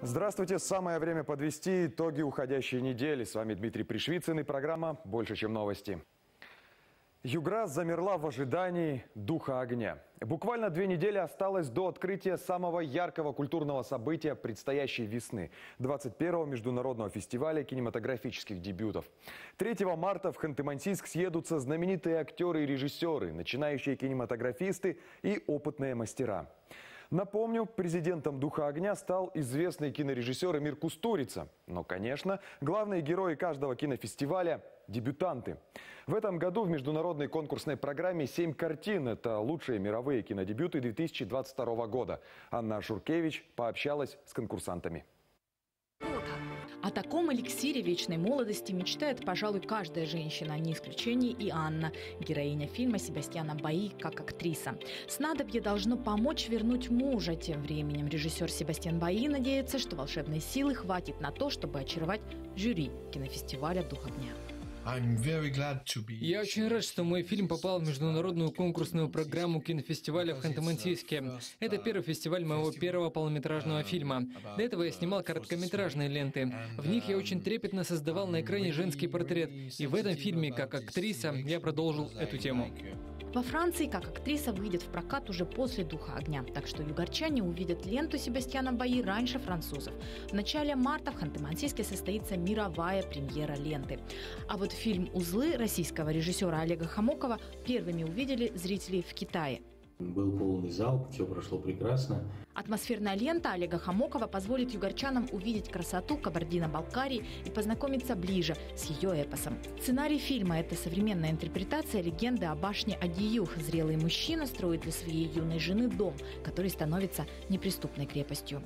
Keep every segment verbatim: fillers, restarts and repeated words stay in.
Здравствуйте! Самое время подвести итоги уходящей недели. С вами Дмитрий Пришвицын и программа «Больше, чем новости». Югра замерла в ожидании духа огня. Буквально две недели осталось до открытия самого яркого культурного события предстоящей весны – двадцать первого международного фестиваля кинематографических дебютов. третьего марта в Ханты-Мансийск съедутся знаменитые актеры и режиссеры, начинающие кинематографисты и опытные мастера. Напомню, президентом «Духа огня» стал известный кинорежиссер Эмир Кустурица. Но, конечно, главные герои каждого кинофестиваля – дебютанты. В этом году в международной конкурсной программе семь картин. Это лучшие мировые кинодебюты две тысячи двадцать второго года. Анна Шуркевич пообщалась с конкурсантами. О таком эликсире вечной молодости мечтает, пожалуй, каждая женщина, не исключение и Анна, героиня фильма Себастьяна Баи как актриса. Снадобье должно помочь вернуть мужа. Тем временем режиссер Себастьян Баи надеется, что волшебной силы хватит на то, чтобы очаровать жюри кинофестиваля «Дух огня». Я очень рад, что мой фильм попал в международную конкурсную программу кинофестиваля в Ханты-Мансийске. Это первый фестиваль моего первого полнометражного фильма. До этого я снимал короткометражные ленты. В них я очень трепетно создавал на экране женский портрет. И в этом фильме, как актриса, я продолжил эту тему. Во Франции как актриса выйдет в прокат уже после «Духа огня», так что югорчане увидят ленту Себастьяна Баи раньше французов. В начале марта в Ханты-Мансийске состоится мировая премьера ленты. А вот фильм «Узлы» российского режиссера Олега Хамокова первыми увидели зрители в Китае. Был полный зал, все прошло прекрасно. Атмосферная лента Олега Хамокова позволит югорчанам увидеть красоту Кабардино-Балкарии и познакомиться ближе с ее эпосом. Сценарий фильма – это современная интерпретация легенды о башне Адиюх. Зрелый мужчина строит для своей юной жены дом, который становится неприступной крепостью.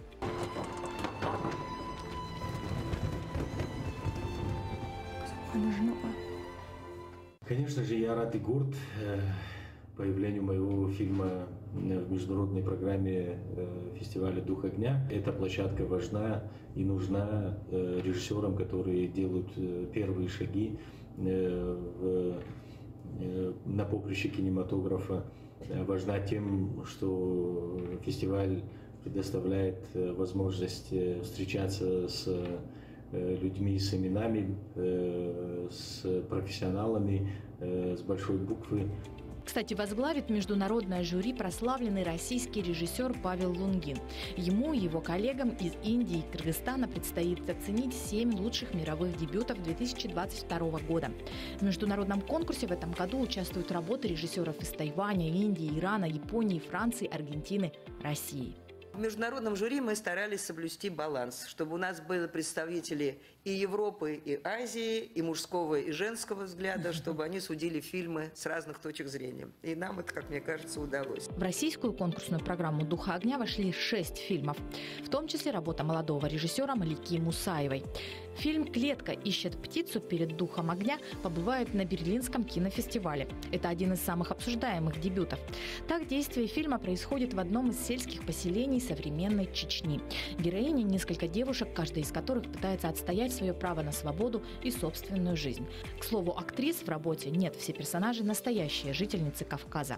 Конечно же, я рад и горд появлению моего фильма в международной программе фестиваля «Дух огня». Эта площадка важна и нужна режиссерам, которые делают первые шаги в, на поприще кинематографа. Важна тем, что фестиваль предоставляет возможность встречаться с людьми с именами, с профессионалами, с большой буквы. Кстати, возглавит международное жюри прославленный российский режиссер Павел Лунгин. Ему и его коллегам из Индии и Кыргызстана предстоит оценить семь лучших мировых дебютов две тысячи двадцать второго года. В международном конкурсе в этом году участвуют работы режиссеров из Тайваня, Индии, Ирана, Японии, Франции, Аргентины, России. В международном жюри мы старались соблюсти баланс, чтобы у нас были представители и Европы, и Азии, и мужского, и женского взгляда, чтобы они судили фильмы с разных точек зрения. И нам это, как мне кажется, удалось. В российскую конкурсную программу «Духа огня» вошли шесть фильмов, в том числе работа молодого режиссера Малики Мусаевой. Фильм «Клетка ищет птицу» перед «Духом огня» побывает на Берлинском кинофестивале. Это один из самых обсуждаемых дебютов. Так, действие фильма происходит в одном из сельских поселений современной Чечни. Героини – несколько девушек, каждая из которых пытается отстоять свое право на свободу и собственную жизнь. К слову, актрис в работе нет, все персонажи – настоящие жительницы Кавказа.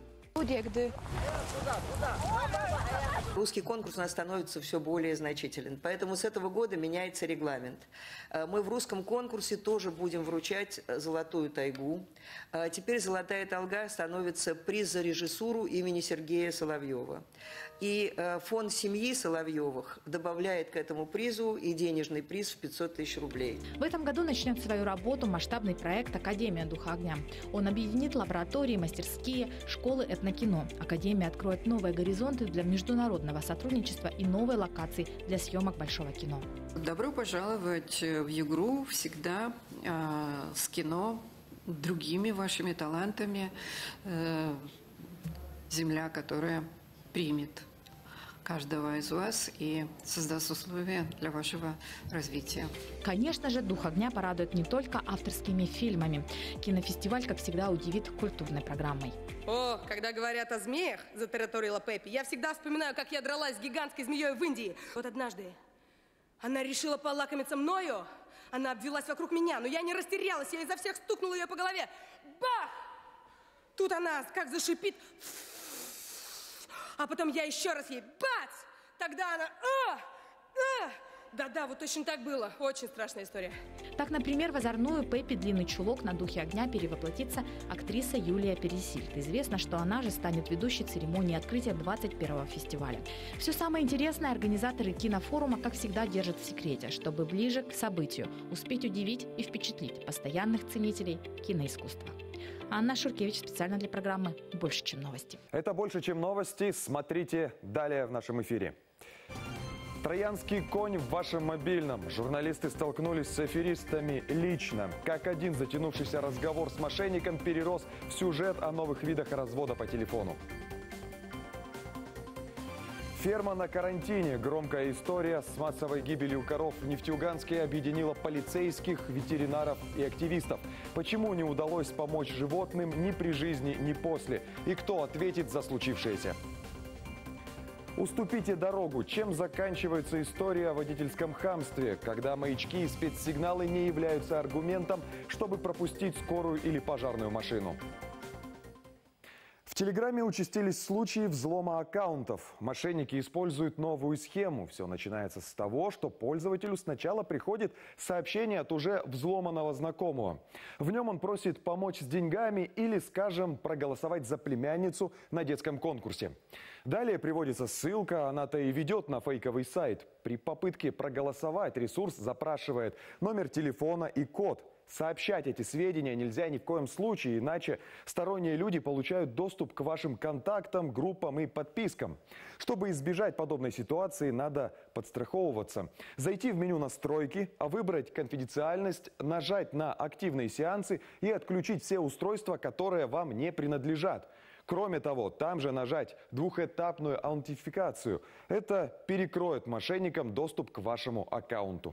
Русский конкурс у нас становится все более значителен, поэтому с этого года меняется регламент. Мы в русском конкурсе тоже будем вручать «Золотую тайгу». Теперь «Золотая тайга» становится приз за режиссуру имени Сергея Соловьева. И фонд семьи Соловьевых добавляет к этому призу и денежный приз в пятьсот тысяч рублей. В этом году начнет свою работу масштабный проект «Академия Духа огня». Он объединит лаборатории, мастерские, школы этнокино. Академия откроет новые горизонты для международного сотрудничества и новой локации для съемок большого кино. Добро пожаловать в Югру всегда э, с кино, другими вашими талантами. Э, земля, которая примет каждого из вас и создаст условия для вашего развития. Конечно же, «Дух огня» порадует не только авторскими фильмами. Кинофестиваль, как всегда, удивит культурной программой. О, когда говорят о змеях, затараторила Пеппи, я всегда вспоминаю, как я дралась с гигантской змеей в Индии. Вот однажды она решила полакомиться мною, она обвелась вокруг меня, но я не растерялась, я изо всех стукнула ее по голове. Бах! Тут она как зашипит, а потом я еще раз ей бац! Тогда она а, а, Да-да, вот точно так было. Очень страшная история. Так, например, в озорную Пеппи длинный чулок на «Духе огня» перевоплотится актриса Юлия Пересильд. Известно, что она же станет ведущей церемонии открытия двадцать первого фестиваля. Все самое интересное организаторы кинофорума, как всегда, держат в секрете, чтобы ближе к событию успеть удивить и впечатлить постоянных ценителей киноискусства. Анна Шуркевич специально для программы «Больше, чем новости». Это «Больше, чем новости». Смотрите далее в нашем эфире. Троянский конь в вашем мобильном. Журналисты столкнулись с аферистами лично. Как один затянувшийся разговор с мошенником перерос в сюжет о новых видах развода по телефону. Ферма на карантине. Громкая история с массовой гибелью коров в Нефтеюганске объединила полицейских, ветеринаров и активистов. Почему не удалось помочь животным ни при жизни, ни после? И кто ответит за случившееся? Уступите дорогу. Чем заканчивается история о водительском хамстве, когда маячки и спецсигналы не являются аргументом, чтобы пропустить скорую или пожарную машину? В Телеграме участились случаи взлома аккаунтов. Мошенники используют новую схему. Все начинается с того, что пользователю сначала приходит сообщение от уже взломанного знакомого. В нем он просит помочь с деньгами или, скажем, проголосовать за племянницу на детском конкурсе. Далее приводится ссылка, она-то и ведет на фейковый сайт. При попытке проголосовать ресурс запрашивает номер телефона и код. Сообщать эти сведения нельзя ни в коем случае, иначе сторонние люди получают доступ к вашим контактам, группам и подпискам. Чтобы избежать подобной ситуации, надо подстраховываться. Зайти в меню «Настройки», а выбрать «Конфиденциальность», нажать на «Активные сеансы» и отключить все устройства, которые вам не принадлежат. Кроме того, там же нажать двухэтапную аутентификацию. Это перекроет мошенникам доступ к вашему аккаунту.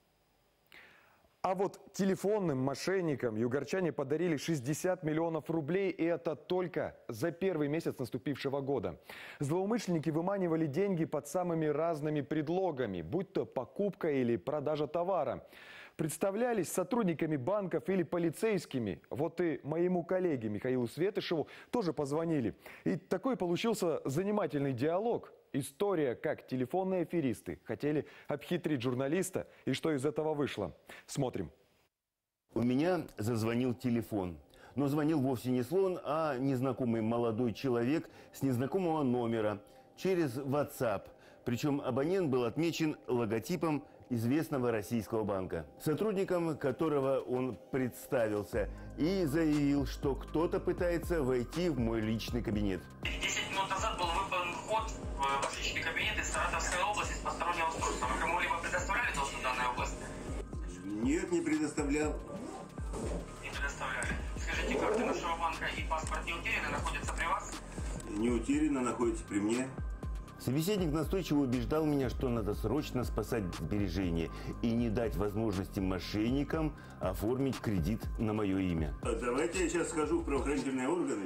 А вот телефонным мошенникам югорчане подарили шестьдесят миллионов рублей, и это только за первый месяц наступившего года. Злоумышленники выманивали деньги под самыми разными предлогами, будь то покупка или продажа товара. Представлялись сотрудниками банков или полицейскими. Вот и моему коллеге Михаилу Светышеву тоже позвонили. И такой получился занимательный диалог. История, как телефонные аферисты хотели обхитрить журналиста, и что из этого вышло. Смотрим. У меня зазвонил телефон. Но звонил вовсе не слон, а незнакомый молодой человек с незнакомого номера через WhatsApp. Причем абонент был отмечен логотипом известного российского банка, сотрудником которого он представился и заявил, что кто-то пытается войти в мой личный кабинет. десять минут назад был выполнен вход в ваш личный кабинет из Саратовской области с постороннего устройства. Вы кому-либо предоставляли доступ в данной области? Нет, не предоставлял. Не предоставляли. Скажите, карты нашего банка и паспорт не утеряны, находятся при вас? Не утеряно, находится при мне. Собеседник настойчиво убеждал меня, что надо срочно спасать сбережения и не дать возможности мошенникам оформить кредит на мое имя. Давайте я сейчас схожу в правоохранительные органы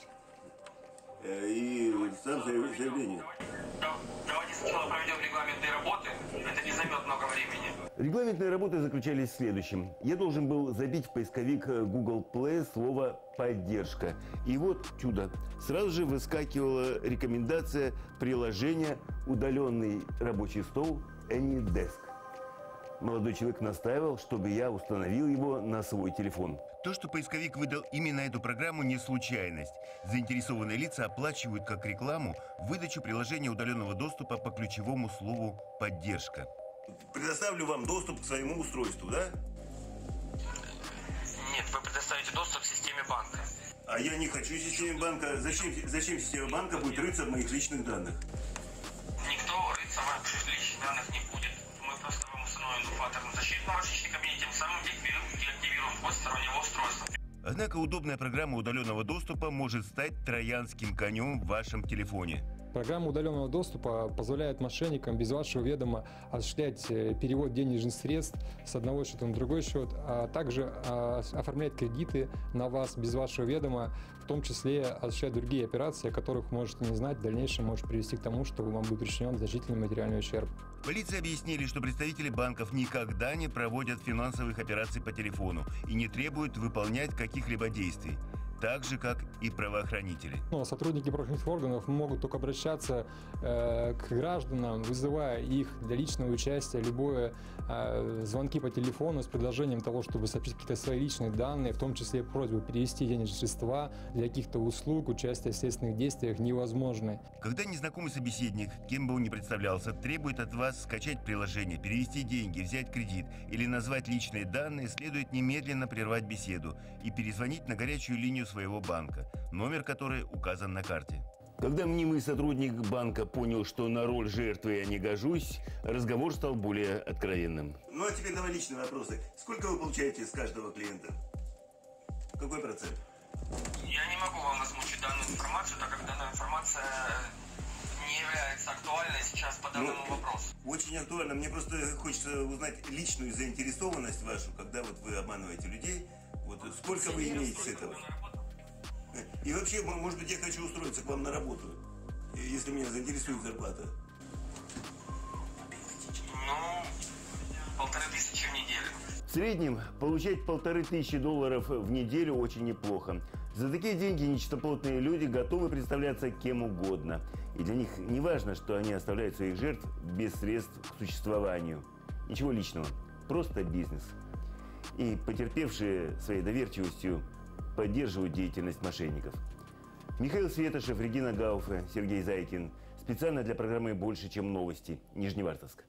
и сам заявление. Давайте сначала проведем регламентные работы. Это не займет много времени. Регламентные работы заключались в следующем. Я должен был забить в поисковик Google Play слово «поддержка». И вот чудо. Сразу же выскакивала рекомендация приложения «Удаленный рабочий стол AnyDesk». Молодой человек настаивал, чтобы я установил его на свой телефон. То, что поисковик выдал именно эту программу, не случайность. Заинтересованные лица оплачивают как рекламу выдачу приложения удаленного доступа по ключевому слову «поддержка». Предоставлю вам доступ к своему устройству, да? Нет, вы предоставите доступ к системе банка. А я не хочу системе банка. Зачем, зачем система банка будет рыться в моих личных данных? Никто рыться в ваших личных данных не будет. Мы просто вам установим двухфакторную защиту на ваш личный кабинет, тем самым деактивируем вход стороннего устройства. Однако удобная программа удаленного доступа может стать троянским конем в вашем телефоне. Программа удаленного доступа позволяет мошенникам без вашего ведома осуществлять перевод денежных средств с одного счета на другой счет, а также оформлять кредиты на вас без вашего ведома, в том числе осуществлять другие операции, о которых вы можете не знать, в дальнейшем может привести к тому, что вам будет причинен значительный материальный ущерб. Полиции объяснили, что представители банков никогда не проводят финансовых операций по телефону и не требуют выполнять каких-либо действий. так же, как и правоохранители. Ну, сотрудники правоохранительных органов могут только обращаться э, к гражданам, вызывая их для личного участия, любое э, звонки по телефону с предложением того, чтобы сообщить какие-то свои личные данные, в том числе просьбу перевести денежные средства для каких-то услуг, участия в следственных действиях невозможны. Когда незнакомый собеседник, кем бы он ни представлялся, требует от вас скачать приложение, перевести деньги, взять кредит или назвать личные данные, следует немедленно прервать беседу и перезвонить на горячую линию своего банка, номер которой указан на карте. Когда мнимый сотрудник банка понял, что на роль жертвы я не гожусь, разговор стал более откровенным. Ну а теперь давай личные вопросы. Сколько вы получаете с каждого клиента? Какой процент? Я не могу вам озвучить данную информацию, так как данная информация не является актуальной сейчас по данному ну, вопросу. Очень актуально. Мне просто хочется узнать личную заинтересованность вашу, когда вот вы обманываете людей. Вот сколько вы имеете с этого? И вообще, может быть, я хочу устроиться к вам на работу, если меня заинтересует зарплата. Ну, полторы тысячи в неделю. В среднем получать полторы тысячи долларов в неделю очень неплохо. За такие деньги нечистоплотные люди готовы представляться кем угодно. И для них не важно, что они оставляют своих жертв без средств к существованию. Ничего личного, просто бизнес. И потерпевшие своей доверчивостью поддерживают деятельность мошенников. Михаил Светошев, Регина Гауфе, Сергей Зайкин. Специально для программы «Больше, чем новости». Нижневартовск.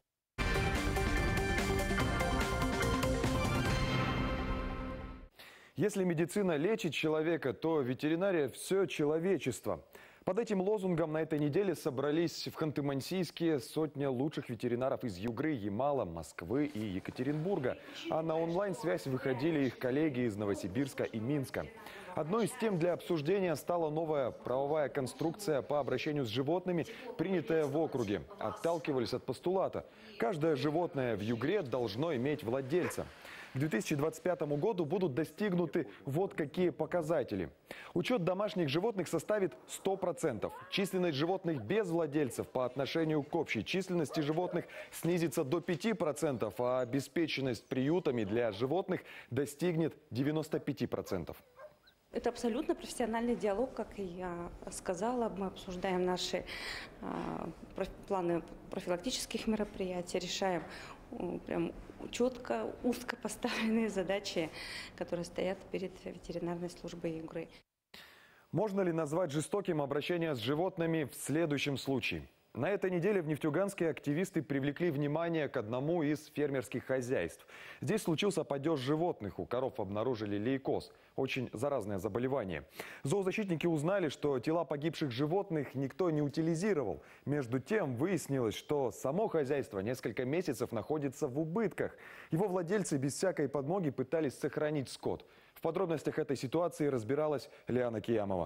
Если медицина лечит человека, то ветеринария – все человечество. Под этим лозунгом на этой неделе собрались в Ханты-Мансийске сотня лучших ветеринаров из Югры, Ямала, Москвы и Екатеринбурга. А на онлайн-связь выходили их коллеги из Новосибирска и Минска. Одной из тем для обсуждения стала новая правовая конструкция по обращению с животными, принятая в округе. Отталкивались от постулата: каждое животное в Югре должно иметь владельца. К две тысячи двадцать пятому году будут достигнуты вот какие показатели. Учет домашних животных составит сто процентов. Численность животных без владельцев по отношению к общей численности животных снизится до пяти процентов, а обеспеченность приютами для животных достигнет девяноста пяти процентов. Это абсолютно профессиональный диалог, как и я сказала. Мы обсуждаем наши э, планы профилактических мероприятий, решаем э, прям четко, узко поставленные задачи, которые стоят перед ветеринарной службой Югры. Можно ли назвать жестоким обращение с животными в следующем случае? На этой неделе в Нефтеюганске активисты привлекли внимание к одному из фермерских хозяйств. Здесь случился падеж животных. У коров обнаружили лейкоз. Очень заразное заболевание. Зоозащитники узнали, что тела погибших животных никто не утилизировал. Между тем выяснилось, что само хозяйство несколько месяцев находится в убытках. Его владельцы без всякой подмоги пытались сохранить скот. В подробностях этой ситуации разбиралась Лиана Киямова.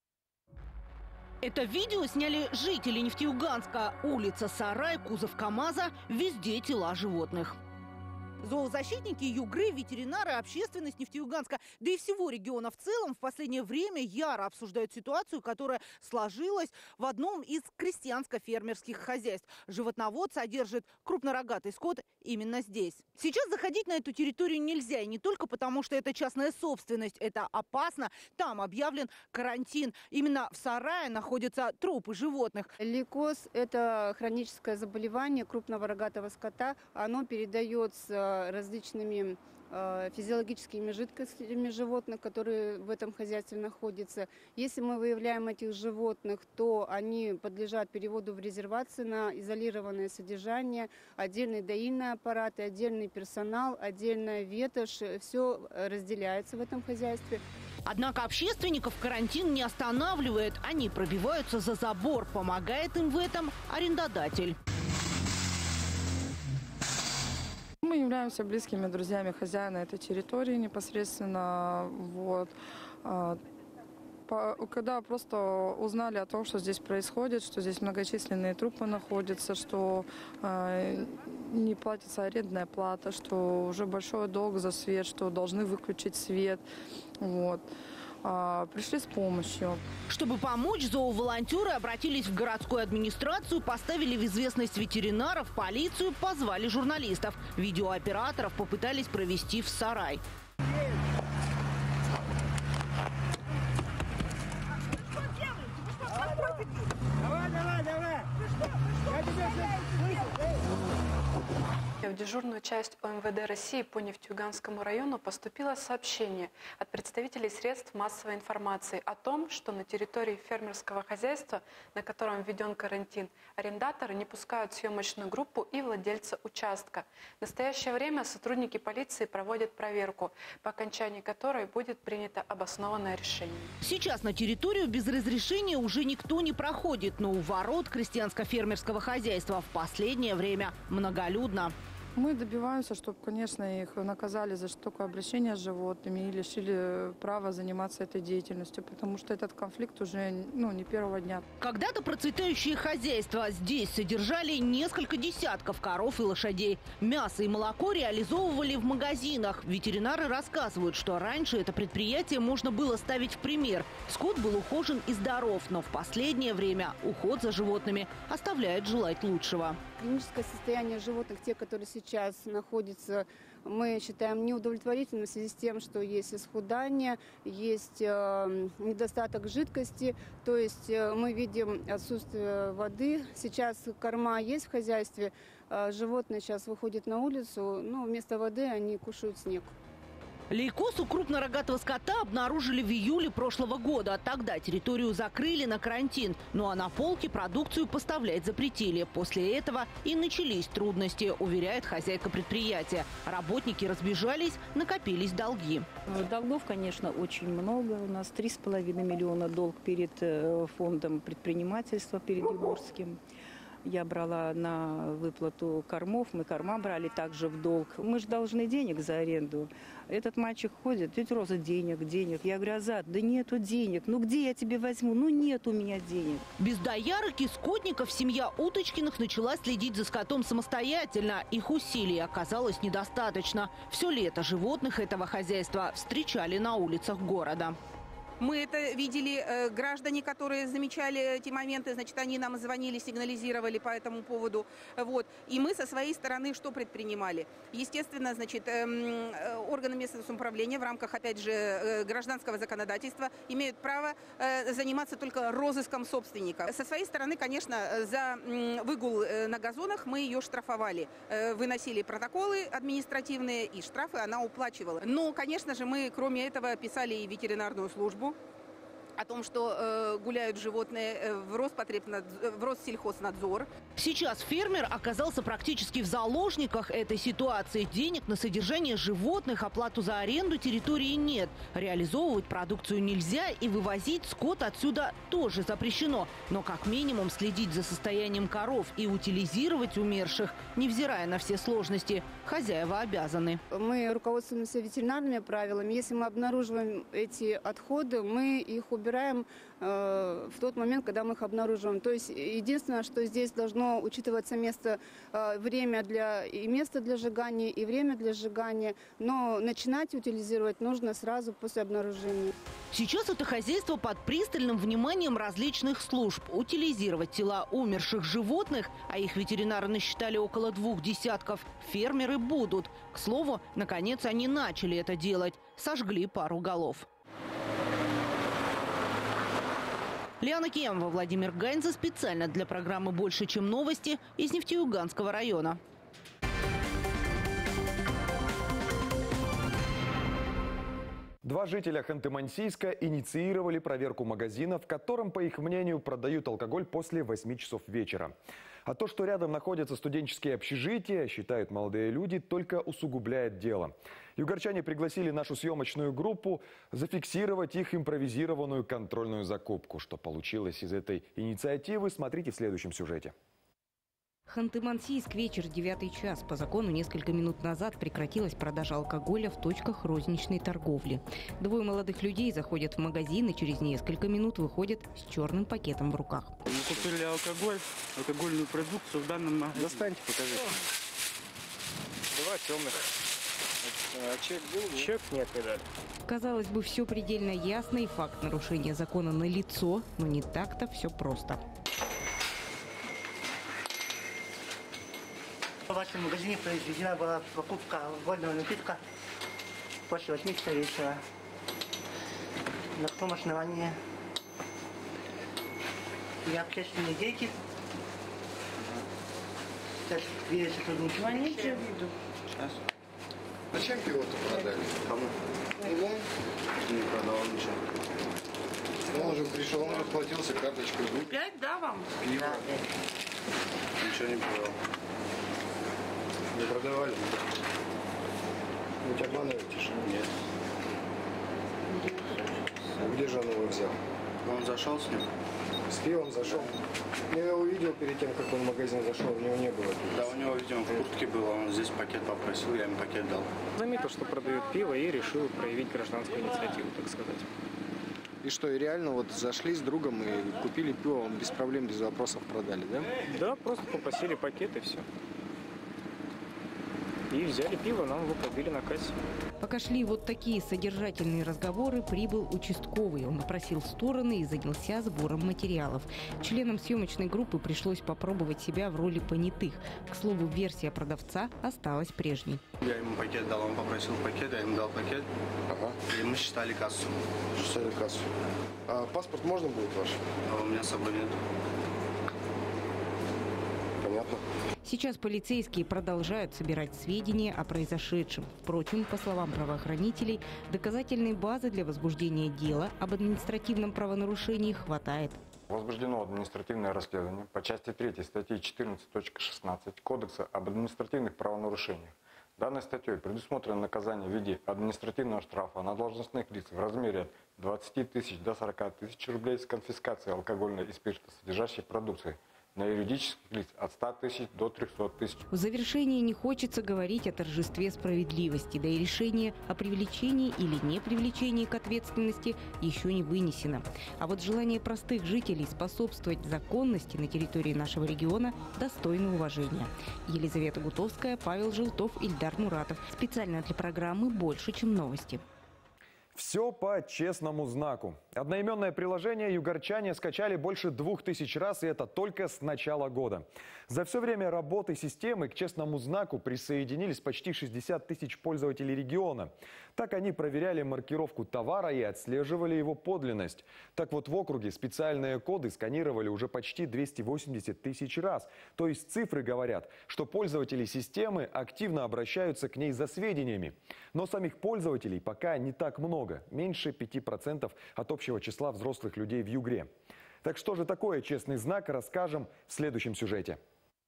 Это видео сняли жители Нефтеюганска. Улица Сарай, кузов КамАЗа, везде тела животных. Зоозащитники Югры, ветеринары, общественность Нефтеюганска, да и всего региона в целом в последнее время яро обсуждают ситуацию, которая сложилась в одном из крестьянско-фермерских хозяйств. Животновод содержит крупнорогатый скот именно здесь. Сейчас заходить на эту территорию нельзя, и не только потому, что это частная собственность, это опасно. Там объявлен карантин. Именно в сарае находятся трупы животных. Лейкоз – это хроническое заболевание крупного рогатого скота. Оно передается различными э, физиологическими жидкостями животных, которые в этом хозяйстве находятся. Если мы выявляем этих животных, то они подлежат переводу в резервацию на изолированное содержание, отдельный доильный аппарат, отдельный персонал, отдельная ветошь. Все разделяется в этом хозяйстве. Однако общественников карантин не останавливает. Они пробиваются за забор. Помогает им в этом арендодатель. Мы являемся близкими друзьями хозяина этой территории непосредственно. Вот. Когда просто узнали о том, что здесь происходит, что здесь многочисленные трупы находятся, что не платится арендная плата, что уже большой долг за свет, что должны выключить свет. Вот. Пришли с помощью. Чтобы помочь, зооволонтеры обратились в городскую администрацию, поставили в известность ветеринаров, полицию, позвали журналистов. Видеооператоров попытались провести в сарай. давай, давай! Я тебя В дежурную часть О Эм Вэ Дэ России по Нефтеюганскому району поступило сообщение от представителей средств массовой информации о том, что на территории фермерского хозяйства, на котором введен карантин, арендаторы не пускают съемочную группу и владельца участка. В настоящее время сотрудники полиции проводят проверку, по окончании которой будет принято обоснованное решение. Сейчас на территорию без разрешения уже никто не проходит, но у ворот крестьянско-фермерского хозяйства в последнее время многолюдно. Мы добиваемся, чтобы, конечно, их наказали за жестокое обращение с животными и лишили права заниматься этой деятельностью, потому что этот конфликт уже ну, не первого дня. Когда-то процветающие хозяйства здесь содержали несколько десятков коров и лошадей. Мясо и молоко реализовывали в магазинах. Ветеринары рассказывают, что раньше это предприятие можно было ставить в пример. Скот был ухожен и здоров, но в последнее время уход за животными оставляет желать лучшего. Клиническое состояние животных, те, которые сейчас находятся, мы считаем неудовлетворительным в связи с тем, что есть исхудание, есть э, недостаток жидкости, то есть э, мы видим отсутствие воды. Сейчас корма есть в хозяйстве, э, животные сейчас выходят на улицу, но вместо воды они кушают снег. Лейкоз у крупнорогатого скота обнаружили в июле прошлого года. Тогда территорию закрыли на карантин. Ну а на полке продукцию поставлять запретили. После этого и начались трудности, уверяет хозяйка предприятия. Работники разбежались, накопились долги. Долгов, конечно, очень много. У нас три с половиной миллиона долг перед фондом предпринимательства, перед Югорским. Я брала на выплату кормов, мы корма брали также в долг. Мы же должны денег за аренду. Этот мальчик ходит, тетя Роза, денег, денег. Я говорю, Азат, да нету денег. Ну где я тебе возьму? Ну нет у меня денег. Без доярок и скотников семья Уточкиных начала следить за скотом самостоятельно. Их усилий оказалось недостаточно. Все лето животных этого хозяйства встречали на улицах города. Мы это видели, э, граждане, которые замечали эти моменты, значит, они нам звонили, сигнализировали по этому поводу. Вот. И мы со своей стороны что предпринимали? Естественно, значит, э, э, органы местного самоуправления в рамках, опять же, э, гражданского законодательства имеют право э, заниматься только розыском собственника. Со своей стороны, конечно, за э, выгул э, на газонах мы ее штрафовали. Э, выносили протоколы административные, и штрафы она уплачивала. Но, конечно же, мы, кроме этого, писали и ветеринарную службу о том, что э, гуляют животные э, в Роспотребнадзор, в Россельхознадзор. Сейчас фермер оказался практически в заложниках этой ситуации. Денег на содержание животных, оплату за аренду территории нет. Реализовывать продукцию нельзя и вывозить скот отсюда тоже запрещено. Но как минимум следить за состоянием коров и утилизировать умерших, невзирая на все сложности, хозяева обязаны. Мы руководствуемся ветеринарными правилами. Если мы обнаруживаем эти отходы, мы их убираем. Убираем э, в тот момент, когда мы их обнаруживаем. То есть единственное, что здесь должно учитываться место, э, время для, и место для сжигания, и время для сжигания. Но начинать утилизировать нужно сразу после обнаружения. Сейчас это хозяйство под пристальным вниманием различных служб. Утилизировать тела умерших животных, а их ветеринары насчитали около двух десятков, фермеры будут. К слову, наконец они начали это делать. Сожгли пару голов. Лиана Киямова, Владимир Ганьза специально для программы «Больше, чем новости» из Нефтеюганского района. Два жителя Ханты-Мансийска инициировали проверку магазина, в котором, по их мнению, продают алкоголь после восьми часов вечера. А то, что рядом находятся студенческие общежития, считают молодые люди, только усугубляет дело. Югорчане пригласили нашу съемочную группу зафиксировать их импровизированную контрольную закупку. Что получилось из этой инициативы, смотрите в следующем сюжете. Ханты-Мансийск, вечер, девятый час. По закону несколько минут назад прекратилась продажа алкоголя в точках розничной торговли. Двое молодых людей заходят в магазин и через несколько минут выходят с черным пакетом в руках. Мы купили алкоголь, алкогольную продукцию в данном магазине. Достаньте, покажите. Два темных. А чек был? Чек нет, не дали. Казалось бы, все предельно ясно и факт нарушения закона налицо, но не так-то все просто. В вашем магазине произведена была покупка алкогольного напитка после восьми часов вечера. На каком основании? и общественные деятели. Сейчас две сотрудники. Ну, они же виду. Сейчас. Зачем пиво-то продали? Кому? Ему? Не продал ничего. Ну, он же пришел, он расплатился карточкой. Пять, да, вам? Пиво. Да, ничего не продал. Не продавали? Вы тебя обманываете же? Нет. А где же он его взял? Он зашел с ним? С пивом зашел? Я его увидел перед тем, как он в магазин зашел, у него не было. Да, у него, видимо, в куртке было, он здесь пакет попросил, я ему пакет дал. Заметил, что продают пиво и решил проявить гражданскую инициативу, так сказать. И что, и реально вот зашли с другом и купили пиво, он без проблем, без вопросов продали, да? Да, просто попросили пакет и все. И взяли пиво, нам его пробили на кассе. Пока шли вот такие содержательные разговоры, прибыл участковый. Он опросил стороны и занялся сбором материалов. Членам съемочной группы пришлось попробовать себя в роли понятых. К слову, версия продавца осталась прежней. Я ему пакет дал, он попросил пакет, я ему дал пакет. Ага. И мы считали кассу. Считали кассу. А паспорт можно будет ваш? А у меня с собой нет. Понятно. Сейчас полицейские продолжают собирать сведения о произошедшем. Впрочем, по словам правоохранителей, доказательной базы для возбуждения дела об административном правонарушении хватает. Возбуждено административное расследование по части третьей статьи четырнадцать точка шестнадцать Кодекса об административных правонарушениях. Данной статьей предусмотрено наказание в виде административного штрафа на должностных лиц в размере от двадцати тысяч до сорока тысяч рублей с конфискацией алкогольной и спиртосодержащей продукции. На юридических лиц от ста тысяч до трехсот тысяч. В завершении не хочется говорить о торжестве справедливости, да и решение о привлечении или не привлечении к ответственности еще не вынесено. А вот желание простых жителей способствовать законности на территории нашего региона достойно уважения. Елизавета Гутовская, Павел Желтов, Ильдар Муратов. Специально для программы «Больше, чем новости». Все по честному знаку. Одноименное приложение югорчане скачали больше двух тысяч раз, и это только с начала года. За все время работы системы к честному знаку присоединились почти шестьдесят тысяч пользователей региона. Так они проверяли маркировку товара и отслеживали его подлинность. Так вот, в округе специальные коды сканировали уже почти двести восемьдесят тысяч раз. То есть цифры говорят, что пользователи системы активно обращаются к ней за сведениями. Но самих пользователей пока не так много. Меньше пяти процентов от общего числа взрослых людей в Югре. Так что же такое честный знак, расскажем в следующем сюжете.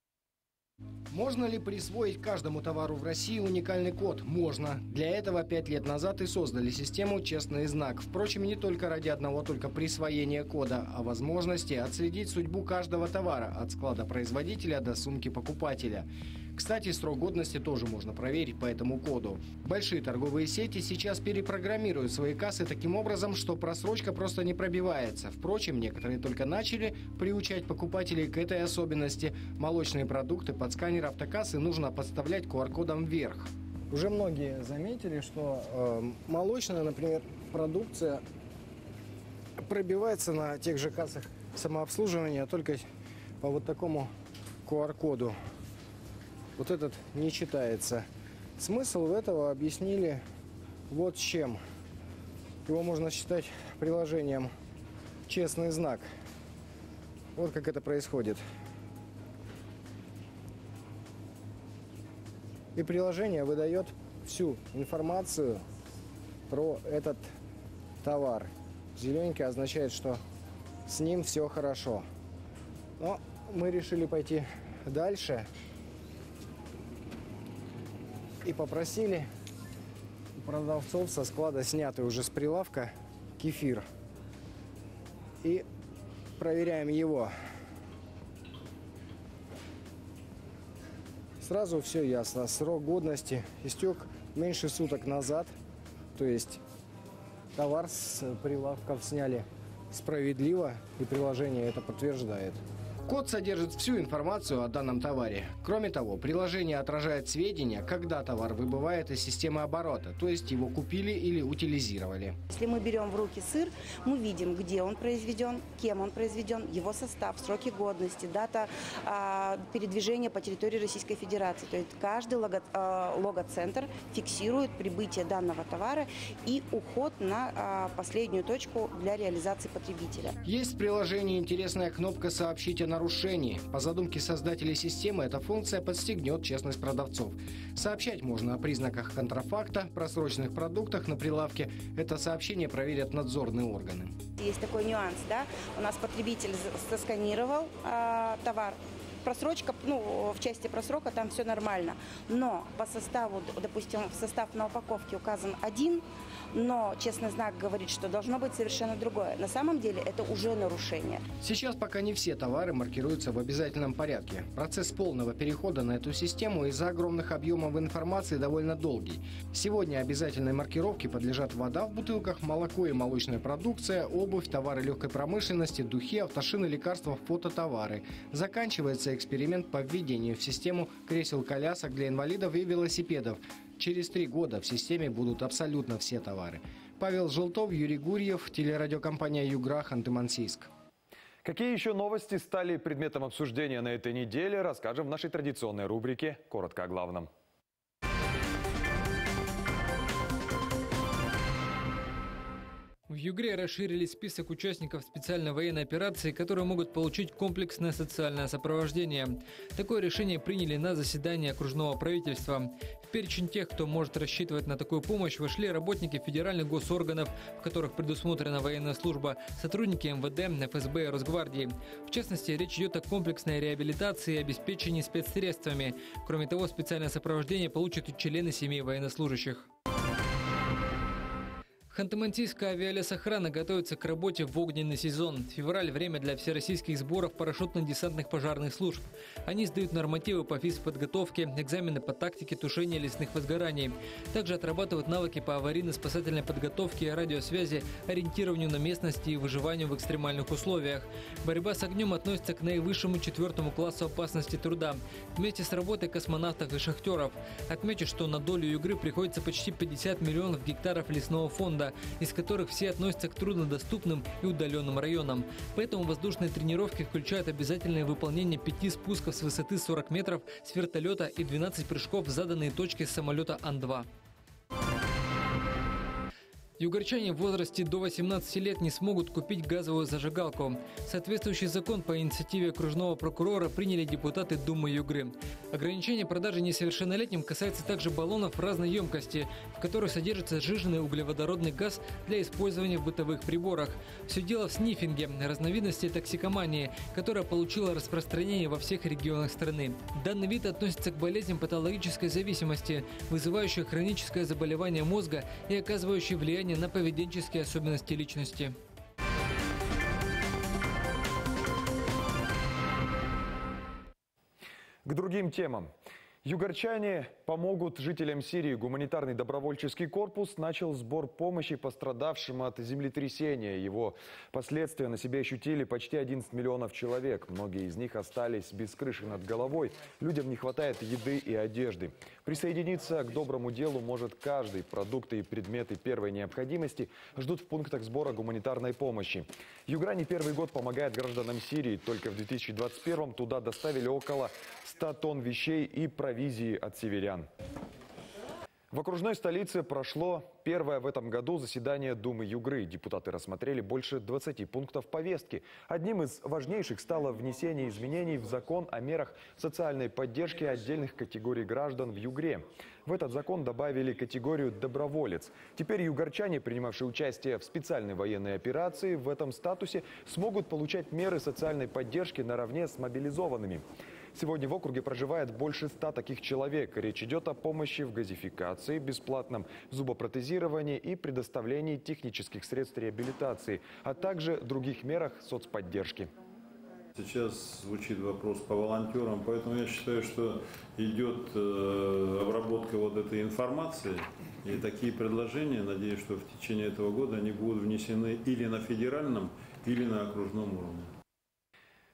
Можно ли присвоить каждому товару в России уникальный код? Можно. Для этого пять лет назад и создали систему «Честный знак». Впрочем, не только ради одного только присвоения кода, а возможности отследить судьбу каждого товара от склада производителя до сумки покупателя. Кстати, срок годности тоже можно проверить по этому коду. Большие торговые сети сейчас перепрограммируют свои кассы таким образом, что просрочка просто не пробивается. Впрочем, некоторые только начали приучать покупателей к этой особенности. Молочные продукты под сканер автокассы нужно подставлять ку ар кодом вверх. Уже многие заметили, что э, молочная, например, продукция пробивается на тех же кассах самообслуживания только по вот такому ку ар коду. Вот этот не читается. Смысл этого объяснили вот с чем. Его можно считать приложением «Честный знак». Вот как это происходит. И приложение выдает всю информацию про этот товар. Зелененький означает, что с ним все хорошо. Но мы решили пойти дальше. И попросили у продавцов со склада, снятый уже с прилавка, кефир. И проверяем его. Сразу все ясно. Срок годности истек меньше суток назад. То есть товар с прилавков сняли справедливо, и приложение это подтверждает. Код содержит всю информацию о данном товаре. Кроме того, приложение отражает сведения, когда товар выбывает из системы оборота, то есть его купили или утилизировали. Если мы берем в руки сыр, мы видим, где он произведен, кем он произведен, его состав, сроки годности, дата а, передвижения по территории Российской Федерации. То есть каждый лого, а, логоцентр фиксирует прибытие данного товара и уход на а, последнюю точку для реализации потребителя. Есть в приложении интересная кнопка «Сообщить о нарушении». По задумке создателей системы, эта функция подстегнет честность продавцов. Сообщать можно о признаках контрафакта, просроченных продуктах на прилавке. Это сообщение проверят надзорные органы. Есть такой нюанс, да? У нас потребитель сосканировал э, товар. Просрочка, ну, в части просрока там все нормально. Но по составу, допустим, в состав на упаковке указан один, но честный знак говорит, что должно быть совершенно другое. На самом деле это уже нарушение. Сейчас пока не все товары маркируются в обязательном порядке. Процесс полного перехода на эту систему из-за огромных объемов информации довольно долгий. Сегодня обязательной маркировке подлежат вода в бутылках, молоко и молочная продукция, обувь, товары легкой промышленности, духи, автошины, лекарства, фототовары. Заканчивается эксперимент по введению в систему кресел-колясок для инвалидов и велосипедов. Через три года в системе будут абсолютно все товары. Павел Желтов, Юрий Гурьев, телерадиокомпания «Югра», Ханты-Мансийск. Какие еще новости стали предметом обсуждения на этой неделе, расскажем в нашей традиционной рубрике «Коротко о главном». В Югре расширили список участников специальной военной операции, которые могут получить комплексное социальное сопровождение. Такое решение приняли на заседании окружного правительства. В перечень тех, кто может рассчитывать на такую помощь, вошли работники федеральных госорганов, в которых предусмотрена военная служба, сотрудники эм вэ дэ, эф эс бэ и Росгвардии. В частности, речь идет о комплексной реабилитации и обеспечении спецсредствами. Кроме того, специальное сопровождение получат и члены семей военнослужащих. Ханты-Мансийская авиалесохрана готовится к работе в огненный сезон. Февраль – время для всероссийских сборов парашютно-десантных пожарных служб. Они сдают нормативы по физподготовке, экзамены по тактике тушения лесных возгораний. Также отрабатывают навыки по аварийно-спасательной подготовке, радиосвязи, ориентированию на местности и выживанию в экстремальных условиях. Борьба с огнем относится к наивысшему четвертому классу опасности труда. Вместе с работой космонавтов и шахтеров. Отмечу, что на долю Югры приходится почти пятьдесят миллионов гектаров лесного фонда, из которых все относятся к труднодоступным и удаленным районам. Поэтому воздушные тренировки включают обязательное выполнение пяти спусков с высоты сорок метров с вертолета и двенадцать прыжков в заданные точки с самолета Ан два. Югорчане в возрасте до восемнадцати лет не смогут купить газовую зажигалку. Соответствующий закон по инициативе окружного прокурора приняли депутаты Думы Югры. Ограничение продажи несовершеннолетним касается также баллонов разной емкости, в которых содержится сжиженный углеводородный газ для использования в бытовых приборах. Все дело в снифинге, разновидности токсикомании, которая получила распространение во всех регионах страны. Данный вид относится к болезням патологической зависимости, вызывающей хроническое заболевание мозга и оказывающей влияние на поведенческие особенности личности. К другим темам. Югорчане помогут жителям Сирии. Гуманитарный добровольческий корпус начал сбор помощи пострадавшим от землетрясения. Его последствия на себе ощутили почти одиннадцать миллионов человек. Многие из них остались без крыши над головой. Людям не хватает еды и одежды. Присоединиться к доброму делу может каждый. Продукты и предметы первой необходимости ждут в пунктах сбора гуманитарной помощи. Югра не первый год помогает гражданам Сирии. Только в две тысячи двадцать первом туда доставили около ста тонн вещей и провизии от северян. В окружной столице прошло первое в этом году заседание Думы Югры. Депутаты рассмотрели больше двадцати пунктов повестки. Одним из важнейших стало внесение изменений в закон о мерах социальной поддержки отдельных категорий граждан в Югре. В этот закон добавили категорию «доброволец». Теперь югорчане, принимавшие участие в специальной военной операции, в этом статусе смогут получать меры социальной поддержки наравне с мобилизованными. Сегодня в округе проживает больше ста таких человек. Речь идет о помощи в газификации, бесплатном зубопротезировании и предоставлении технических средств реабилитации, а также других мерах соцподдержки. Сейчас звучит вопрос по волонтерам, поэтому я считаю, что идет э, обработка вот этой информации. И такие предложения, надеюсь, что в течение этого года они будут внесены или на федеральном, или на окружном уровне.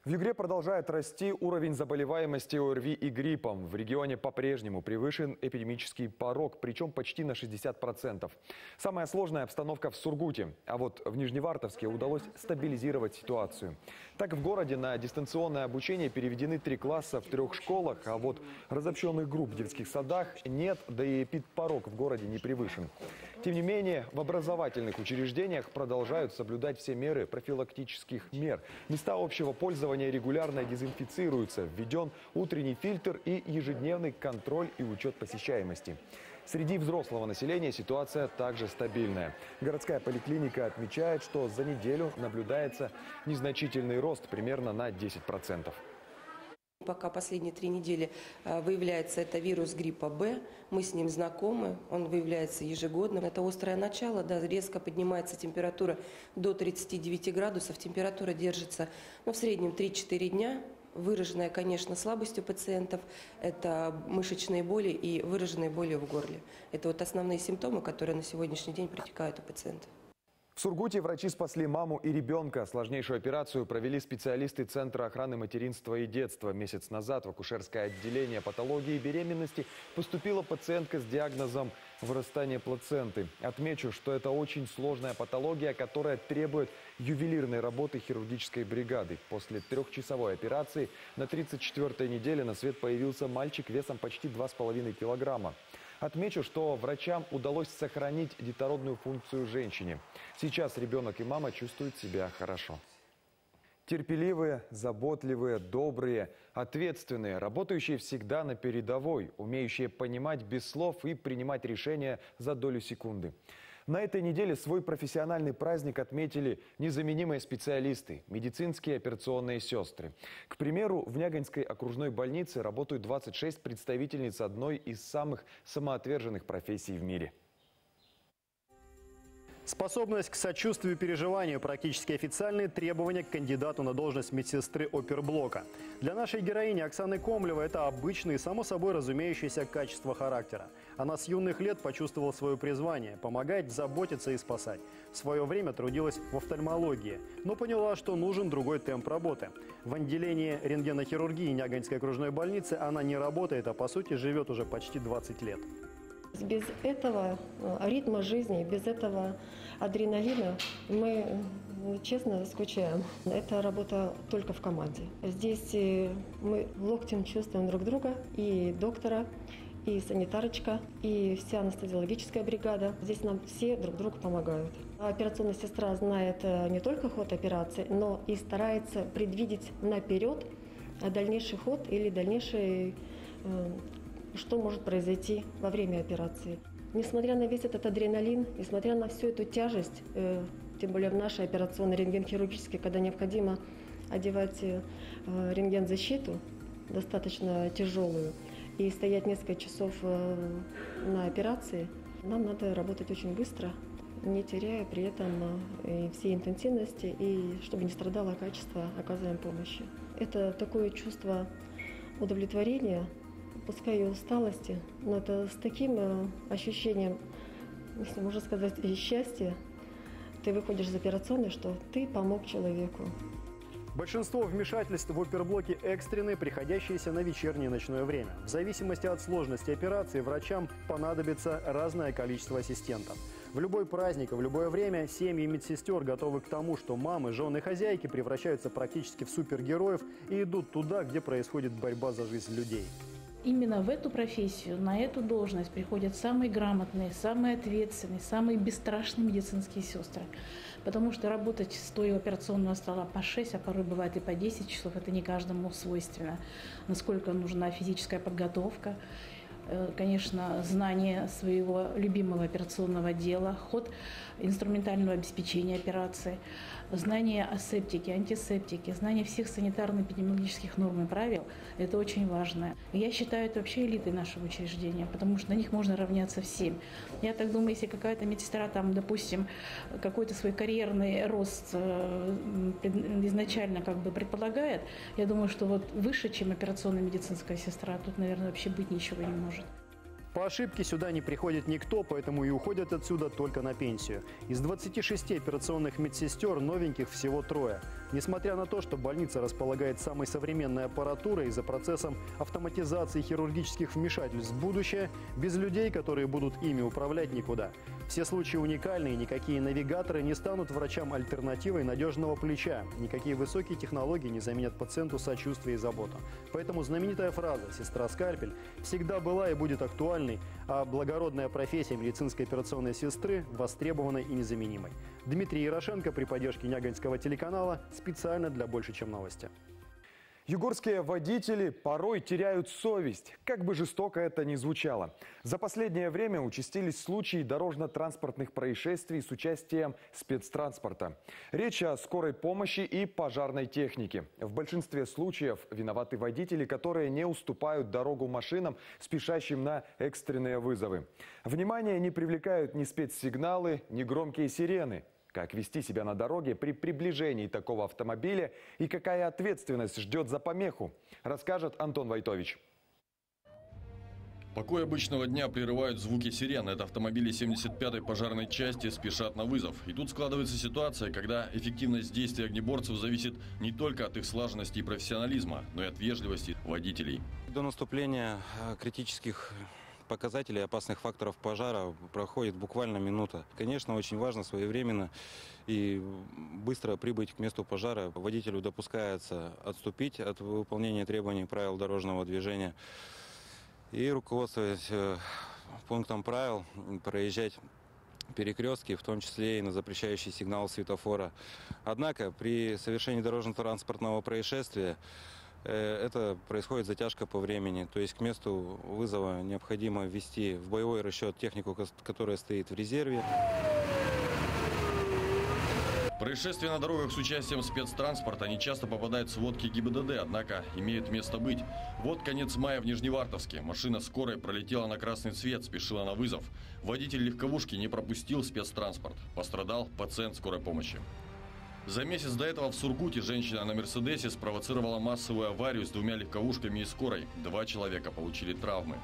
В Югре продолжает расти уровень заболеваемости ОРВИ и гриппом. В регионе по-прежнему превышен эпидемический порог, причем почти на шестьдесят процентов. Самая сложная обстановка в Сургуте. А вот в Нижневартовске удалось стабилизировать ситуацию. Так, в городе на дистанционное обучение переведены три класса в трех школах, а вот разобщенных групп в детских садах нет, да и эпидпорог в городе не превышен. Тем не менее, в образовательных учреждениях продолжают соблюдать все меры профилактических мер. Места общего пользования регулярно дезинфицируются, введен утренний фильтр и ежедневный контроль и учет посещаемости. Среди взрослого населения ситуация также стабильная. Городская поликлиника отмечает, что за неделю наблюдается незначительный рост примерно на десять процентов. Пока последние три недели выявляется это вирус гриппа Б, мы с ним знакомы, он выявляется ежегодно. Это острое начало, да, резко поднимается температура до тридцати девяти градусов, температура держится ну, в среднем три-четыре дня. Выраженная, конечно, слабость у пациентов, это мышечные боли и выраженные боли в горле. Это вот основные симптомы, которые на сегодняшний день протекают у пациентов. В Сургуте врачи спасли маму и ребенка. Сложнейшую операцию провели специалисты Центра охраны материнства и детства. Месяц назад в акушерское отделение патологии беременности поступила пациентка с диагнозом вырастания плаценты. Отмечу, что это очень сложная патология, которая требует ювелирной работы хирургической бригады. После трехчасовой операции на тридцать четвёртой неделе на свет появился мальчик весом почти два с половиной килограмма. Отмечу, что врачам удалось сохранить детородную функцию женщине. Сейчас ребенок и мама чувствуют себя хорошо. Терпеливые, заботливые, добрые, ответственные, работающие всегда на передовой, умеющие понимать без слов и принимать решения за долю секунды. На этой неделе свой профессиональный праздник отметили незаменимые специалисты – медицинские операционные сестры. К примеру, в Нягань-Ской окружной больнице работают двадцать шесть представительниц одной из самых самоотверженных профессий в мире. Способность к сочувствию и переживанию – практически официальные требования к кандидату на должность медсестры оперблока. Для нашей героини Оксаны Комлевой это обычные, само собой разумеющиеся качества характера. Она с юных лет почувствовала свое призвание – помогать, заботиться и спасать. В свое время трудилась в офтальмологии, но поняла, что нужен другой темп работы. В отделении рентгенохирургии Нягань-Ской окружной больницы она не работает, а по сути живет уже почти двадцать лет. Без этого ритма жизни, без этого адреналина мы, честно, скучаем. Это работа только в команде. Здесь мы локтем чувствуем друг друга, и доктора, и санитарочка, и вся анестезиологическая бригада. Здесь нам все друг другу помогают. Операционная сестра знает не только ход операции, но и старается предвидеть наперед дальнейший ход или дальнейший что может произойти во время операции. Несмотря на весь этот адреналин, несмотря на всю эту тяжесть, э, тем более в нашей операционной рентгенхирургической, когда необходимо одевать э, рентгензащиту, достаточно тяжелую, и стоять несколько часов э, на операции, нам надо работать очень быстро, не теряя при этом э, всей интенсивности, и чтобы не страдало качество оказываемой помощи. Это такое чувство удовлетворения, пускай и усталости, но это с таким э, ощущением, если можно сказать, счастья, ты выходишь из операционной, что ты помог человеку. Большинство вмешательств в оперблоке экстренные, приходящиеся на вечернее и ночное время. В зависимости от сложности операции врачам понадобится разное количество ассистентов. В любой праздник и в любое время семьи медсестер готовы к тому, что мамы, жены, хозяйки превращаются практически в супергероев и идут туда, где происходит борьба за жизнь людей. Именно в эту профессию, на эту должность приходят самые грамотные, самые ответственные, самые бесстрашные медицинские сестры. Потому что работать стоя у операционного стола по шесть, а порой бывает и по десять часов, это не каждому свойственно. Насколько нужна физическая подготовка, конечно, знание своего любимого операционного дела, ход инструментального обеспечения операции, знание асептики, антисептики, знание всех санитарно-эпидемиологических норм и правил – это очень важно. Я считаю это вообще элитой нашего учреждения, потому что на них можно равняться всем. Я так думаю, если какая-то медсестра, там, допустим, какой-то свой карьерный рост изначально как бы предполагает, я думаю, что вот выше, чем операционная медицинская сестра, тут, наверное, вообще быть ничего не может. По ошибке сюда не приходит никто, поэтому и уходят отсюда только на пенсию. Из двадцати шести операционных медсестер новеньких всего трое. Несмотря на то, что больница располагает самой современной аппаратурой и за процессом автоматизации хирургических вмешательств в будущее, без людей, которые будут ими управлять, никуда. Все случаи уникальны, и никакие навигаторы не станут врачам альтернативой надежного плеча. Никакие высокие технологии не заменят пациенту сочувствие и заботу. Поэтому знаменитая фраза «сестра скальпель» всегда была и будет актуальной, а благородная профессия медицинской операционной сестры востребованной и незаменимой. Дмитрий Ярошенко при поддержке Нягань-ского телеканала специально для «Больше, чем новости». Югорские водители порой теряют совесть, как бы жестоко это ни звучало. За последнее время участились случаи дорожно-транспортных происшествий с участием спецтранспорта. Речь о скорой помощи и пожарной технике. В большинстве случаев виноваты водители, которые не уступают дорогу машинам, спешащим на экстренные вызовы. Внимание не привлекают ни спецсигналы, ни громкие сирены. Как вести себя на дороге при приближении такого автомобиля и какая ответственность ждет за помеху, расскажет Антон Войтович. Покой обычного дня прерывают звуки сирен. Это автомобили семьдесят пятой пожарной части спешат на вызов. И тут складывается ситуация, когда эффективность действий огнеборцев зависит не только от их слаженности и профессионализма, но и от вежливости водителей. До наступления критических показателей опасных факторов пожара проходит буквально минута. Конечно, очень важно своевременно и быстро прибыть к месту пожара. Водителю допускается отступить от выполнения требований правил дорожного движения и, руководствуясь пунктом правил, проезжать перекрестки, в том числе и на запрещающий сигнал светофора. Однако при совершении дорожно-транспортного происшествия это происходит затяжка по времени, то есть к месту вызова необходимо ввести в боевой расчет технику, которая стоит в резерве. Происшествия на дорогах с участием спецтранспорта не часто попадают в сводки ГИБДД, однако имеют место быть. Вот конец мая в Нижневартовске. Машина скорой пролетела на красный цвет, спешила на вызов. Водитель легковушки не пропустил спецтранспорт. Пострадал пациент скорой помощи. За месяц до этого в Сургуте женщина на «Мерседесе» спровоцировала массовую аварию с двумя легковушками и скорой. Два человека получили травмы.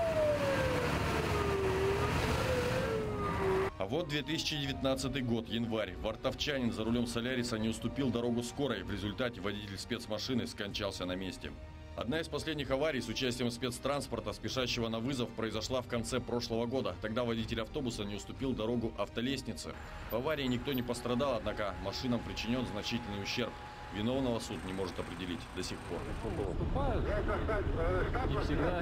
А вот две тысячи девятнадцатый год, январь. Вартовчанин за рулем «Соляриса» не уступил дорогу скорой. В результате водитель спецмашины скончался на месте. Одна из последних аварий с участием спецтранспорта, спешащего на вызов, произошла в конце прошлого года. Тогда водитель автобуса не уступил дорогу автолестнице. В аварии никто не пострадал, однако машинам причинен значительный ущерб. Виновного суд не может определить до сих пор. Не всегда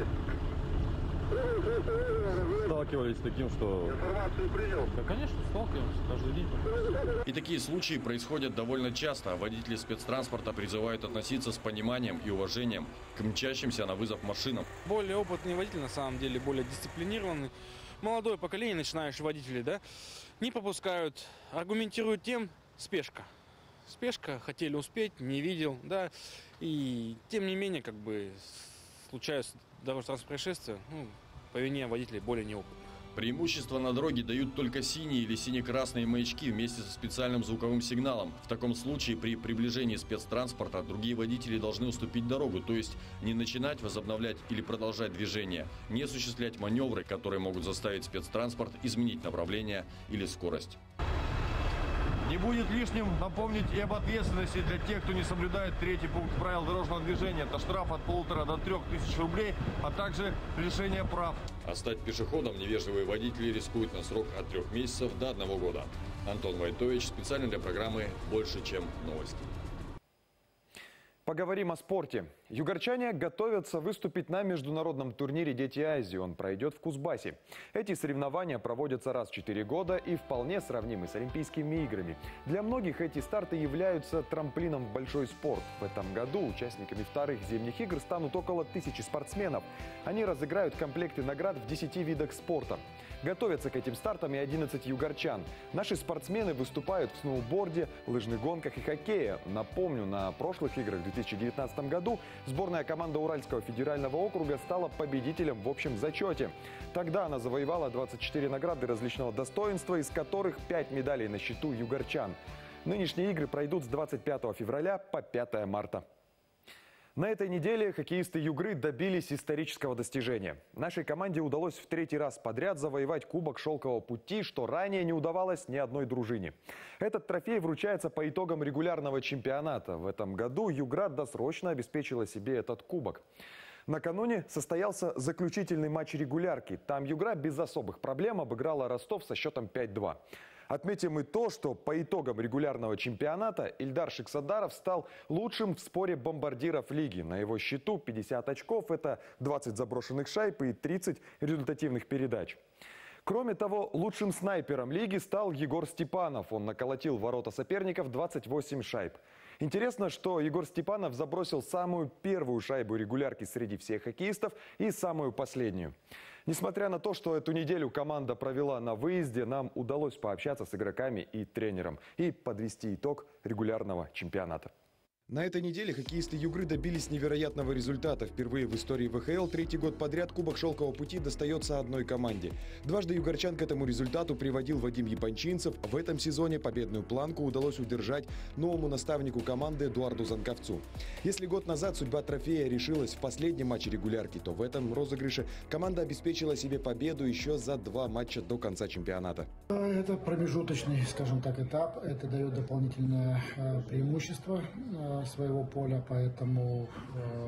сталкивались с таким, что... Да, конечно, сталкиваемся каждый день. И такие случаи происходят довольно часто. Водители спецтранспорта призывают относиться с пониманием и уважением к мчащимся на вызов машинам. Более опытный водитель, на самом деле, более дисциплинированный. Молодое поколение, начинающие водители, да, не пропускают, аргументируют тем спешка. Спешка, хотели успеть, не видел, да. И тем не менее, как бы, случаются дорожно-транспортные происшествия, ну, по вине водителей более неопытных. Преимущество на дороге дают только синие или сине-красные маячки вместе со специальным звуковым сигналом. В таком случае при приближении спецтранспорта другие водители должны уступить дорогу, то есть не начинать возобновлять или продолжать движение, не осуществлять маневры, которые могут заставить спецтранспорт изменить направление или скорость. Не будет лишним напомнить и об ответственности для тех, кто не соблюдает третий пункт правил дорожного движения. Это штраф от полутора до трех тысяч рублей, а также лишение прав. А стать пешеходом невежливые водители рискуют на срок от трех месяцев до одного года. Антон Войтович, специально для программы «Больше, чем новости». Поговорим о спорте. Югорчане готовятся выступить на международном турнире «Дети Азии». Он пройдет в Кузбассе. Эти соревнования проводятся раз в четыре года и вполне сравнимы с Олимпийскими играми. Для многих эти старты являются трамплином в большой спорт. В этом году участниками вторых зимних игр станут около тысячи спортсменов. Они разыграют комплекты наград в десяти видах спорта. Готовятся к этим стартам и одиннадцать югорчан. Наши спортсмены выступают в сноуборде, лыжных гонках и хоккее. Напомню, на прошлых играх в две тысячи девятнадцатом году сборная команда Уральского федерального округа стала победителем в общем зачете. Тогда она завоевала двадцать четыре награды различного достоинства, из которых пять медалей на счету югорчан. Нынешние игры пройдут с двадцать пятого февраля по пятое марта. На этой неделе хоккеисты Югры добились исторического достижения. Нашей команде удалось в третий раз подряд завоевать Кубок Шелкового пути, что ранее не удавалось ни одной дружине. Этот трофей вручается по итогам регулярного чемпионата. В этом году Югра досрочно обеспечила себе этот кубок. Накануне состоялся заключительный матч регулярки. Там Югра без особых проблем обыграла Ростов со счетом пять-два. Отметим и то, что по итогам регулярного чемпионата Ильдар Шиксадаров стал лучшим в споре бомбардиров лиги. На его счету пятьдесят очков, это двадцать заброшенных шайб и тридцать результативных передач. Кроме того, лучшим снайпером лиги стал Егор Степанов. Он наколотил в ворота соперников двадцать восемь шайб. Интересно, что Егор Степанов забросил самую первую шайбу регулярки среди всех хоккеистов и самую последнюю. Несмотря на то, что эту неделю команда провела на выезде, нам удалось пообщаться с игроками и тренером и подвести итог регулярного чемпионата. На этой неделе хоккеисты Югры добились невероятного результата. Впервые в истории ВХЛ третий год подряд Кубок Шелкового пути достается одной команде. Дважды югорчан к этому результату приводил Вадим Япончинцев. В этом сезоне победную планку удалось удержать новому наставнику команды Эдуарду Занковцу. Если год назад судьба трофея решилась в последнем матче регулярки, то в этом розыгрыше команда обеспечила себе победу еще за два матча до конца чемпионата. Это промежуточный, скажем так, этап. Это дает дополнительное преимущество своего поля, поэтому э,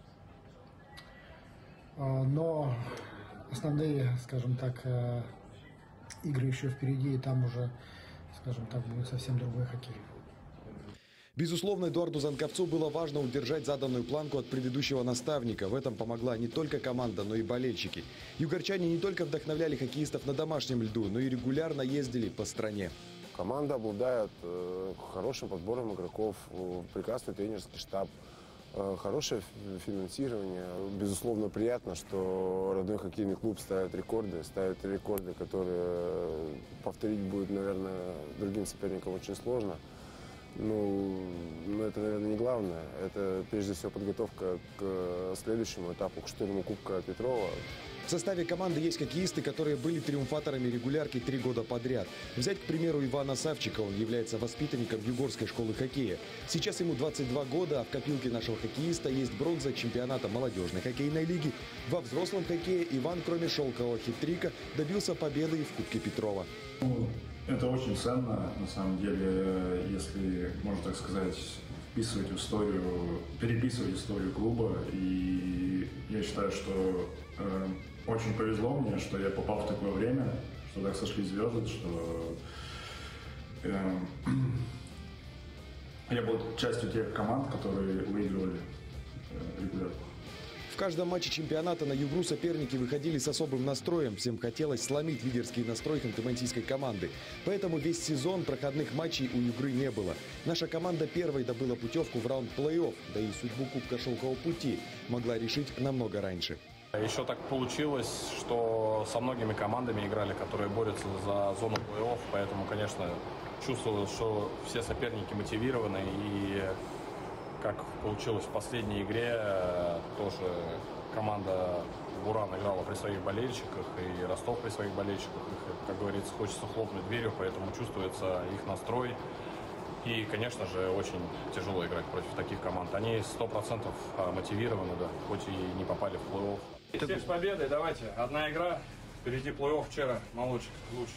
э, но основные, скажем так, э, игры еще впереди, и там уже, скажем так, будет совсем другой хоккей. Безусловно, Эдуарду Занковцу было важно удержать заданную планку от предыдущего наставника. В этом помогла не только команда, но и болельщики. Югорчане не только вдохновляли хоккеистов на домашнем льду, но и регулярно ездили по стране. Команда обладает э, хорошим подбором игроков, э, прекрасный тренерский штаб, э, хорошее финансирование. Безусловно, приятно, что родной хоккейный клуб ставит рекорды, ставит рекорды, которые повторить будет, наверное, другим соперникам очень сложно. Ну, но это, наверное, не главное. Это, прежде всего, подготовка к следующему этапу, к штурму Кубка Петрова. В составе команды есть хоккеисты, которые были триумфаторами регулярки три года подряд. Взять, к примеру, Ивана Савчика. Он является воспитанником Югорской школы хоккея. Сейчас ему двадцать два года, а в копилке нашего хоккеиста есть бронза чемпионата молодежной хоккейной лиги. Во взрослом хоккее Иван, кроме шелкового хит-трика, добился победы и в Кубке Петрова. Это очень ценно, на самом деле, если, можно так сказать, вписывать в историю, переписывать историю клуба. И я считаю, что э, очень повезло мне, что я попал в такое время, что так сошли звезды, что э, я был частью тех команд, которые выигрывали э, регулярку. В каждом матче чемпионата на Югру соперники выходили с особым настроем. Всем хотелось сломить лидерский настрой ханты-мансийской команды. Поэтому весь сезон проходных матчей у Югры не было. Наша команда первой добыла путевку в раунд плей-офф, да и судьбу Кубка Шелкового пути могла решить намного раньше. Еще так получилось, что со многими командами играли, которые борются за зону плей-офф. Поэтому, конечно, чувствовалось, что все соперники мотивированы и... Как получилось в последней игре, тоже команда «Буран» играла при своих болельщиках, и Ростов при своих болельщиках. Их, как говорится, хочется хлопнуть дверью, поэтому чувствуется их настрой. И, конечно же, очень тяжело играть против таких команд. Они сто процентов мотивированы, да, хоть и не попали в плей-офф. Всех с победой, давайте. Одна игра, впереди плей-офф вчера, молодших, лучше.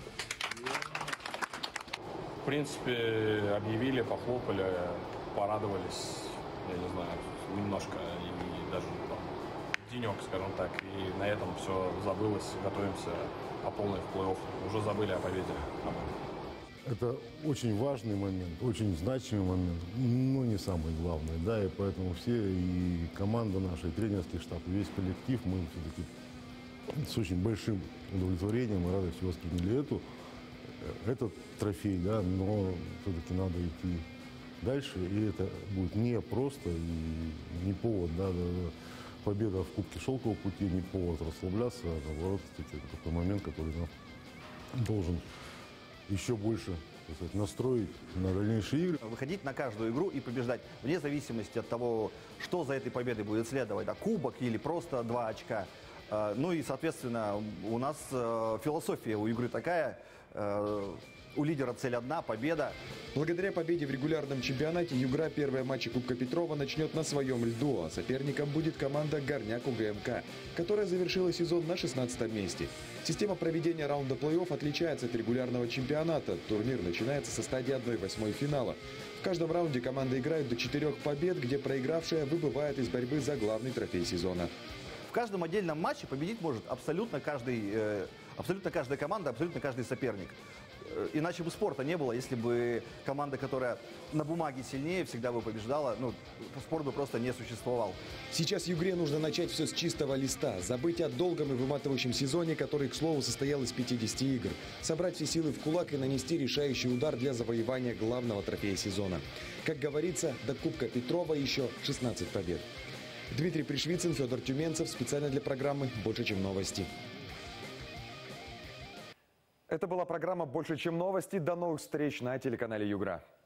В принципе, объявили, похлопали. Порадовались, я не знаю, немножко, и даже там, денек, скажем так, и на этом все забылось, готовимся по полной в плей-офф, уже забыли о победе. Это очень важный момент, очень значимый момент, но не самый главный, да, и поэтому все, и команда наша, и тренерский штаб, и весь коллектив, мы все-таки с очень большим удовлетворением и радостью восприняли эту, этот трофей, да, но все-таки надо идти дальше, и это будет не просто, и не повод, да, да, победа в Кубке Шелкового пути, не повод расслабляться, а наоборот, это такой момент, который нам должен еще больше, так сказать, настроить на дальнейшие игры. Выходить на каждую игру и побеждать, вне зависимости от того, что за этой победой будет следовать, да, кубок или просто два очка. Ну и, соответственно, у нас философия у игры такая, у лидера цель одна – победа. Благодаря победе в регулярном чемпионате Югра первые матчи Кубка Петрова начнет на своем льду, а соперником будет команда «Горняк УГМК», которая завершила сезон на шестнадцатом месте. Система проведения раунда плей-офф отличается от регулярного чемпионата. Турнир начинается со стадии одной восьмой финала. В каждом раунде команды играют до четырех побед, где проигравшая выбывает из борьбы за главный трофей сезона. В каждом отдельном матче победить может абсолютно, каждый, э, абсолютно каждая команда, абсолютно каждый соперник. Иначе бы спорта не было, если бы команда, которая на бумаге сильнее, всегда бы побеждала, ну, спорт бы просто не существовал. Сейчас Югре нужно начать все с чистого листа, забыть о долгом и выматывающем сезоне, который, к слову, состоял из пятидесяти игр, собрать все силы в кулак и нанести решающий удар для завоевания главного трофея сезона. Как говорится, до Кубка Петрова еще шестнадцать побед. Дмитрий Пришвицын, Федор Тюменцев. Специально для программы «Больше, чем новости». Это была программа «Больше, чем новости». До новых встреч на телеканале Югра.